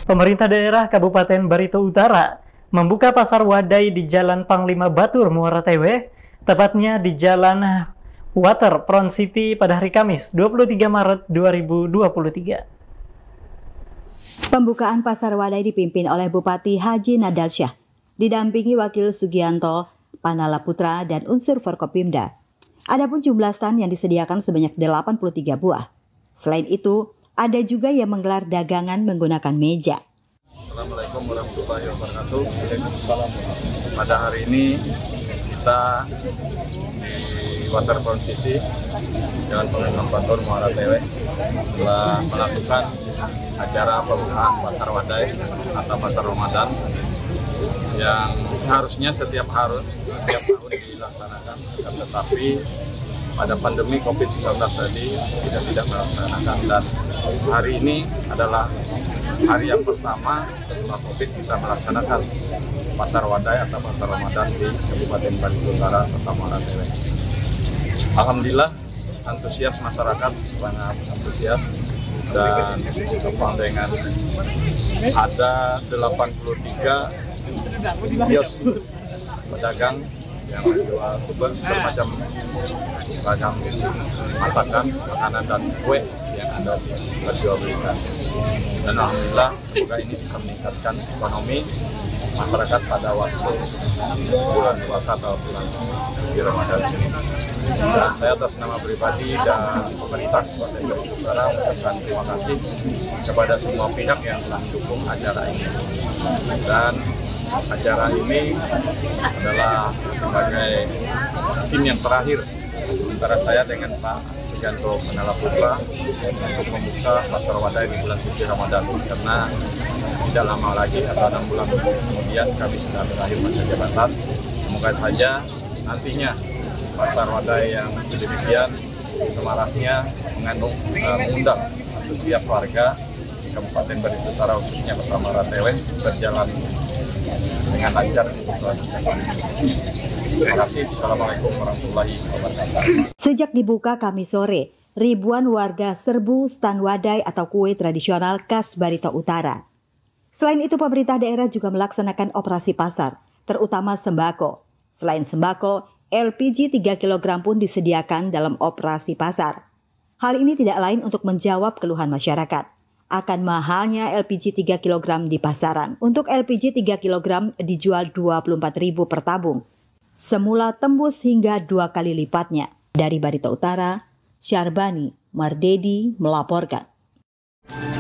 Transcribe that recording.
Pemerintah daerah Kabupaten Barito Utara membuka pasar wadai di Jalan Panglima Batur, Muara Tewe, tepatnya di Jalan Waterfront City pada hari Kamis, 23 Maret 2023. Pembukaan pasar wadai dipimpin oleh Bupati Haji Nadalsyah, didampingi Wakil Sugianto, Panala Putra, dan unsur Forkopimda. Adapun jumlah stand yang disediakan sebanyak 83 buah. Selain itu, ada juga yang menggelar dagangan menggunakan meja. Assalamualaikum warahmatullahi wabarakatuh. Pada hari ini kita di Waterfront City, Jalan Panglima Batur, Muara Tewe, telah melakukan acara pembukaan pasar wadai atau pasar Ramadan yang seharusnya setiap tahun dilaksanakan, tetapi pada pandemi COVID-19 tadi tidak melaksanakan, dan hari ini adalah hari yang pertama setelah COVID kita melaksanakan pasar wadai atau pasar Ramadan di Kabupaten Barito Utara, Kota Muara Tewe. Alhamdulillah, antusias masyarakat sangat antusias, dan dengan ada 83 kios pedagang yang menjual bermacam masakan, makanan, dan kue yang ada diperjualbelikan. Dan alhamdulillah, semoga ini bisa meningkatkan ekonomi masyarakat pada waktu bulan puasa atau bulan suci Ramadan ini. Dan saya atas nama pribadi dan pemerintah Kabupaten Barito Utara mengucapkan terima kasih kepada semua pihak yang telah mendukung acara ini. Dan acara ini adalah sebagai tim yang terakhir antara saya dengan Pak Sugianto, Panala Putra, untuk membuka pasar wadai di bulan suci Ramadan, karena tidak lama lagi atau 6 bulan kemudian kami sudah berakhir masa jabatan. Semoga saja nantinya pasar wadai yang sedemikian semaraknya mengundang antusias warga di Kabupaten Barito Utara, khususnya Kota Muara Tewe, berjalan dengan lancar. Terima kasih. Assalamualaikum warahmatullahi wabarakatuh. Sejak dibuka Kamis sore, ribuan warga serbu stan wadai atau kue tradisional khas Barito Utara. Selain itu, pemerintah daerah juga melaksanakan operasi pasar, terutama sembako. Selain sembako, LPG 3 kg pun disediakan dalam operasi pasar. Hal ini tidak lain untuk menjawab keluhan masyarakat akan mahalnya LPG 3 kg di pasaran. Untuk LPG 3 kg dijual Rp24.000 per tabung. Semula tembus hingga 2 kali lipatnya. Dari Barito Utara, Syarbani Mardedi melaporkan.